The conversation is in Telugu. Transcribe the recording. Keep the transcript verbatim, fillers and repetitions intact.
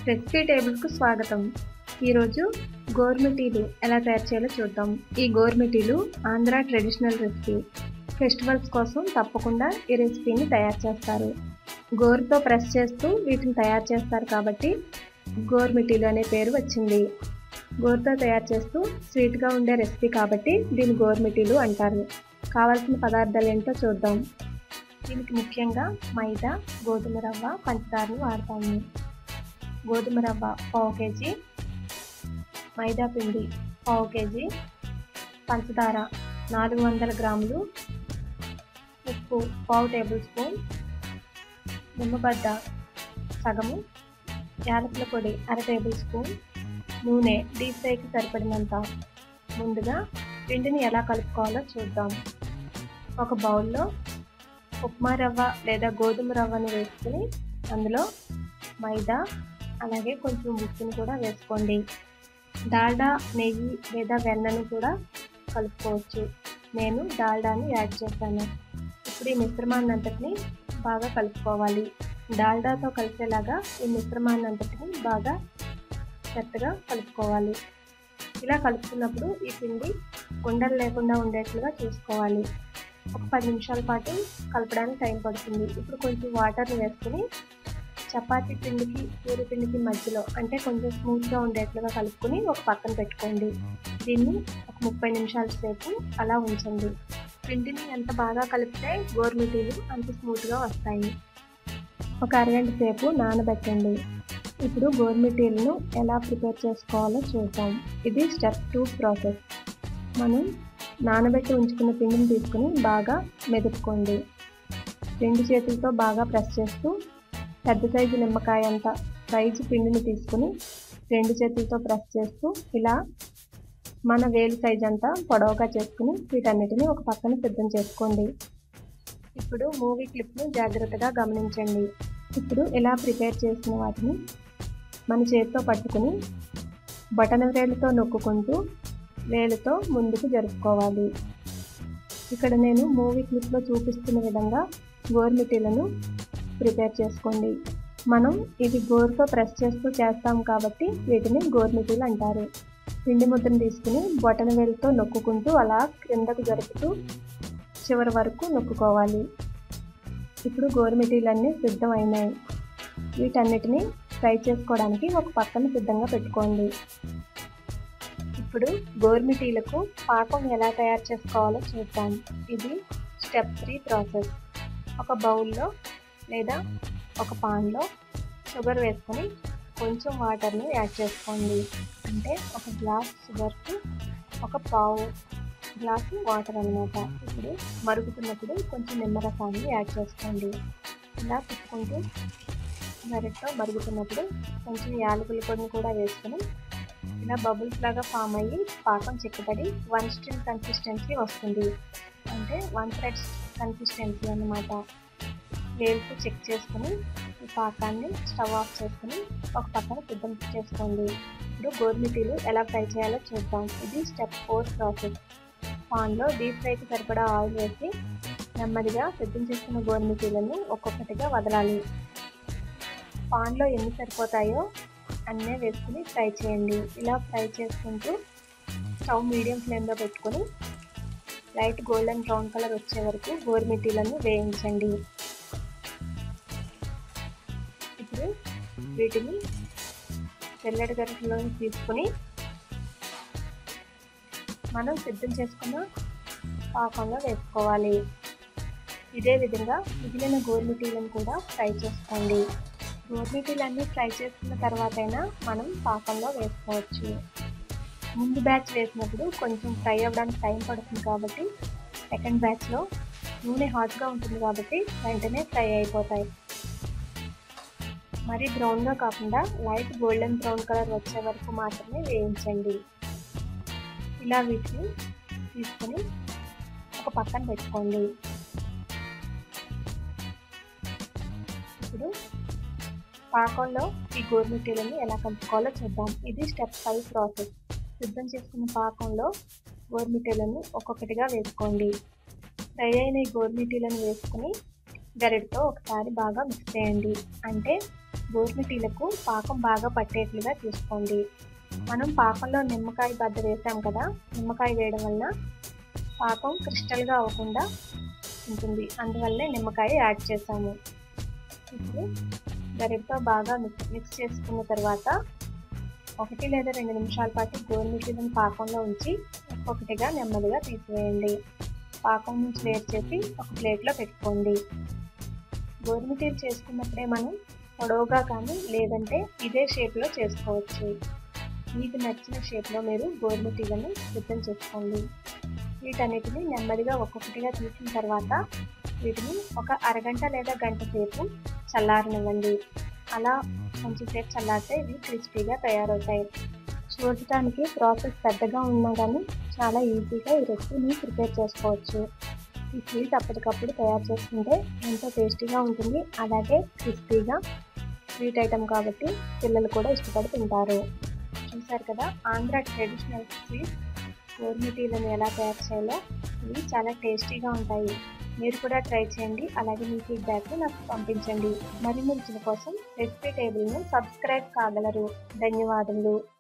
రెసిపీ టేబుల్కు స్వాగతం. ఈరోజు గోర్మిటీలు ఎలా తయారు చేయాలో చూద్దాం. ఈ గోర్మిటీలు ఆంధ్ర ట్రెడిషనల్ రెసిపీ. ఫెస్టివల్స్ కోసం తప్పకుండా ఈ రెసిపీని తయారు చేస్తారు. గోరుతో ప్రెస్ చేస్తూ వీటిని తయారు చేస్తారు కాబట్టి గోర్మిటీలు అనే పేరు వచ్చింది. గోరుతో తయారు చేస్తూ స్వీట్గా ఉండే రెసిపీ కాబట్టి దీన్ని గోర్మిటీలు అంటారు. కావాల్సిన పదార్థాలు ఏంటో చూద్దాం. దీనికి ముఖ్యంగా మైదా, గోధుమ రవ్వ, పంచదారను వాడతాము. గోధుమ రవ్వ పావు కేజీ, మైదా పిండి పావు కేజీ, పంచదార నాలుగు వందల గ్రాములు, ఉప్పు పావు టేబుల్ స్పూన్, నిమ్మబద్ద సగము, యాలకుల పొడి అర టేబుల్ స్పూన్, నూనె డీప్ ఫ్రైకి సరిపడినంత. ముందుగా పిండిని ఎలా కలుపుకోవాలో చూద్దాం. ఒక బౌల్లో ఉప్మా రవ్వ లేదా గోధుమ రవ్వను వేసుకుని అందులో మైదా అలాగే కొంచెం ఉప్పును కూడా వేసుకోండి. డాల్డా, నెయ్యి లేదా వెన్నను కూడా కలుపుకోవచ్చు. నేను డాల్డాని యాడ్ చేశాను. ఇప్పుడు ఈ మిశ్రమాన్ని అంతటిని బాగా కలుపుకోవాలి. డాల్డాతో కలిసేలాగా ఈ మిశ్రమాన్ని అంతటిని బాగా మెత్తగా కలుపుకోవాలి. ఇలా కలుపుకున్నప్పుడు ఈ పిండి ఉండలు లేకుండా ఉండేట్లుగా చూసుకోవాలి. ఒక పది నిమిషాల పాటు కలపడానికి టైం పడుతుంది. ఇప్పుడు కొంచెం వాటర్ని వేసుకుని చపాతీ పిండికి పూరి పిండికి మధ్యలో అంటే కొంచెం స్మూత్గా ఉండేట్లుగా కలుపుకొని ఒక పక్కన పెట్టుకోండి. దీన్ని ఒక ముప్పై నిమిషాల సేపు అలా ఉంచండి. పిండిని ఎంత బాగా కలిపితే గోర్మిటీలు అంత స్మూత్గా వస్తాయి. ఒక అరగంట సేపు నానబెట్టండి. ఇప్పుడు గోర్మిటీలను ఎలా ప్రిపేర్ చేసుకోవాలో చూద్దాం. ఇది స్టెప్ టూ ప్రాసెస్. మనం నానబెట్టి ఉంచుకున్న పిండిని తీసుకుని బాగా మెదుపుకోండి. రెండు చేతులతో బాగా ప్రెస్ చేస్తూ పెద్ద సైజు నిమ్మకాయ అంత సైజు పిండిని తీసుకుని రెండు చేతులతో ప్రెస్ చేస్తూ ఇలా మన వేలు సైజు అంతా పొడవుగా చేసుకుని వీటన్నిటిని ఒక పక్కన సిద్ధం చేసుకోండి. ఇప్పుడు మూవీ క్లిప్ను జాగ్రత్తగా గమనించండి. ఇప్పుడు ఇలా ప్రిపేర్ చేసిన వాటిని మన చేతితో పట్టుకుని బటన్ వేలుతో నొక్కుంటూ వేలుతో ముందుకు జరుపుకోవాలి. ఇక్కడ నేను మూవీ క్లిప్లో చూపిస్తున్న విధంగా గోర్మిటీలను ప్రిపేర్ చేసుకోండి. మనం ఇది గోరుతో ప్రెస్ చేస్తూ చేస్తాం కాబట్టి వీటిని గోర్మిటీలు అంటారు. పిండి ముద్దను తీసుకుని బొటన వేలుతో నొక్కుంటూ అలా క్రిందకు జరుపుతూ చివరి వరకు నొక్కుకోవాలి. ఇప్పుడు గోర్మిటీలన్నీ సిద్ధం అయినాయి. వీటన్నిటిని ఫ్రై చేసుకోవడానికి ఒక పక్కన సిద్ధంగా పెట్టుకోండి. ఇప్పుడు గోర్మిటీలకు పాకం ఎలా తయారు చేసుకోవాలో చూద్దాం. ఇది స్టెప్ త్రీ ప్రాసెస్. ఒక బౌల్లో లేదా ఒక పాన్లో షుగర్ వేసుకొని కొంచెం వాటర్ని యాడ్ చేసుకోండి. అంటే ఒక గ్లాస్ షుగర్కి ఒక పావు గ్లాసు వాటర్ అన్నమాట. ఇప్పుడు మరుగుతున్నప్పుడు కొంచెం నిమ్మరసాన్ని యాడ్ చేసుకోండి. ఇలా తిప్పుకుంటూ గరిటతో మరుగుతున్నప్పుడు కొంచెం యాలకుల పొడిని కూడా వేసుకొని ఇలా బబుల్స్ లాగా ఫామ్ అయ్యి పాకం చిక్కబడి వన్ స్ట్రింగ్ కన్సిస్టెన్సీ వస్తుంది. అంటే వన్ థ్రెడ్ కన్సిస్టెన్సీ అన్నమాట. వేలుతో చెక్ చేసుకుని ఈ పాకాన్ని స్టవ్ ఆఫ్ చేసుకుని ఒక పక్కన సిద్ధం చేసుకోండి. ఇప్పుడు గోర్మిటీలు ఎలా ఫ్రై చేయాలో చూద్దాం. ఇది స్టెప్ ఫోర్ ప్రాసెస్. పాన్లో డీప్ ఫ్రైకి సరిపడా ఆయిల్ వేసి నెమ్మదిగా సిద్ధం చేసుకున్న గోర్మిటీలను ఒక్కొక్కటిగా వదలాలి. పాన్లో ఎన్ని సరిపోతాయో అన్నీ వేసుకుని ఫ్రై చేయండి. ఇలా ఫ్రై చేసుకుంటూ స్టవ్ మీడియం ఫ్లేమ్లో పెట్టుకొని లైట్ గోల్డెన్ బ్రౌన్ కలర్ వచ్చే వరకు గోర్మిటీలను వేయించండి. ఇప్పుడు వీటిని తెల్లటి గరిటెలో తీసుకుని మనం సిద్ధం చేసుకున్న పాకంలో వేసుకోవాలి. ఇదే విధంగా మిగిలిన గోర్మిటీలను కూడా ఫ్రై చేసుకోండి. గోర్మిటీలన్నీ ఫ్రై చేసుకున్న తర్వాత అయినా మనం పాకంలో వేసుకోవచ్చు. ముందు బ్యాచ్ వేసినప్పుడు కొంచెం ఫ్రై అవ్వడానికి టైం పడుతుంది కాబట్టి సెకండ్ బ్యాచ్లో నూనె హాట్గా ఉంటుంది కాబట్టి వెంటనే ఫ్రై అయిపోతాయి. మరి బ్రౌన్గా కాకుండా లైట్ గోల్డెన్ బ్రౌన్ కలర్ వచ్చే వరకు మాత్రమే వేయించండి. ఇలా వీటిని తీసుకొని ఒక పక్కన పెట్టుకోండి. ఇప్పుడు పాకంలో ఈ గోర్మిటీలను ఎలా కలుపుకోవాలో చూద్దాం. ఇది స్టెప్ ఫైవ్ ప్రాసెస్. సిద్ధం చేసుకున్న పాకంలో గోర్మిటీలను ఒక్కొక్కటిగా వేసుకోండి. ఫ్రై అయిన ఈ గోర్మిటీలను వేసుకుని గరిటతో ఒకసారి బాగా మిక్స్ చేయండి. అంటే గోరుమిటీలకు పాకం బాగా పట్టేట్లుగా చూసుకోండి. మనం పాకంలో నిమ్మకాయ బద్ద వేసాం కదా, నిమ్మకాయ వేయడం వల్ల పాకం క్రిస్టల్గా అవ్వకుండా ఉంటుంది, అందువల్లే నిమ్మకాయ యాడ్ చేసాము. ఇప్పుడు గరిటతో బాగా మిక్స్ మిక్స్ చేసుకున్న తర్వాత ఒకటి లేదా రెండు నిమిషాల పాటు గోరుమిటీలను పాకంలో ఉంచి ఒక్కొక్కటిగా నెమ్మదిగా తీసివేయండి. పాకం నుంచి వేరు చేసి ఒక ప్లేట్లో పెట్టుకోండి. గోరుమిటీలు చేసుకున్నప్పుడే మనం పొడవుగా కానీ లేదంటే ఇదే షేప్లో చేసుకోవచ్చు. మీకు నచ్చిన షేప్లో మీరు గోరుమిటీలను సిద్ధం చేసుకోండి. వీటన్నిటిని నెమ్మదిగా ఒక్కొక్కటిగా తీసిన తర్వాత వీటిని ఒక అరగంట లేదా గంట సేపు చల్లారనివ్వండి. అలా కొంచెం సేపు చల్లారితే ఇవి క్రిస్పీగా తయారవుతాయి. చూడటానికి ప్రాసెస్ పెద్దగా ఉన్నా కానీ చాలా ఈజీగా ఈ రెసిపీని ప్రిపేర్ చేసుకోవచ్చు. ఈ స్వీట్ అప్పటికప్పుడు తయారు చేసుకుంటే ఎంతో టేస్టీగా ఉంటుంది, అలాగే క్రిస్పీగా స్వీట్ ఐటమ్ కాబట్టి పిల్లలు కూడా ఇష్టపడి తింటారు. చూసారు కదా, ఆంధ్ర ట్రెడిషనల్ స్వీట్ గోరుమిటీలను ఎలా తయారు చేయాలో. ఇవి చాలా టేస్టీగా ఉంటాయి. మీరు కూడా ట్రై చేయండి, అలాగే మీ ఫీడ్బ్యాక్ని నాకు పంపించండి. మరిన్ని రుచుల కోసం రెసిపీ టేబుల్ను సబ్స్క్రైబ్ కాగలరు. ధన్యవాదములు.